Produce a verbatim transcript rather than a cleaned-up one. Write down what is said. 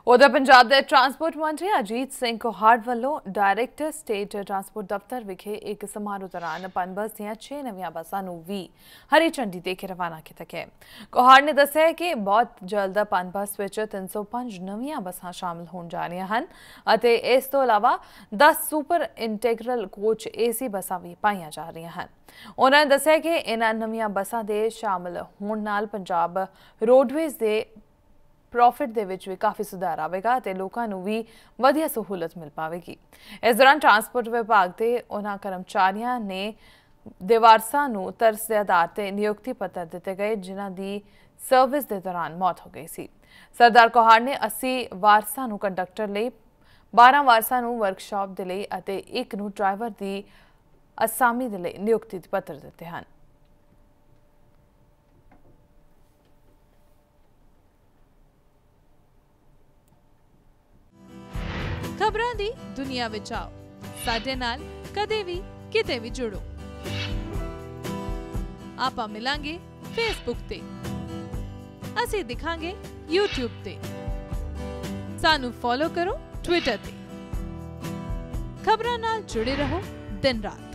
उधर पंजाब के ट्रांसपोर्ट मंत्री अजीत सिंह कोहार वालों डायरैक्टर स्टेट ट्रांसपोर्ट दफ्तर विखे एक समारोह दौरान पनबस ਦੀਆਂ छे नवीं बसां नूं भी हरी झंडी दे के रवाना किया गया। कोहार ने दस्सिया कि बहुत जल्द पनबस विच तीन सौ पांच नवीं बसां शामिल होण जा रहीआं हन अते इस तों इलावा दस सुपर इंटैग्रल कोच एसी बसां भी पाईआं जा रहीआं हन। उन्होंने दस्सिया कि इन्हां नवीं बसां दे शामिल होण नाल पंजाब रोडवेज दे प्रॉफिट दे विच भी काफ़ी सुधार आवेगा ते लोकां नूं भी वधिया सहूलत मिल पावेगी। इस दौरान ट्रांसपोर्ट विभाग के उन्हां कर्मचारियों ने दे वारसां नूं तरस दे आधार ते नियुक्ति पत्र दिते गए जिन्हां दी सर्विस दे दौरान मौत हो गई सी। सरदार कोहार ने अस्सी वारसां नूं कंडक्टर लई, बारह वारसां नूं वर्कशॉप दे लई अते एक नूं ड्राइवर दी असामी दे लई नियुक्ति पत्र दिते हन। खबरां दी दुनिया विच आओ, साडे नाल कदे भी किते भी जुड़ो। आपां मिलांगे फेसबुक ते, असीं दिखांगे यूट्यूब ते, सानू फॉलो करो ट्विटर ते। खबरां नाल जुड़े रहो दिन रात।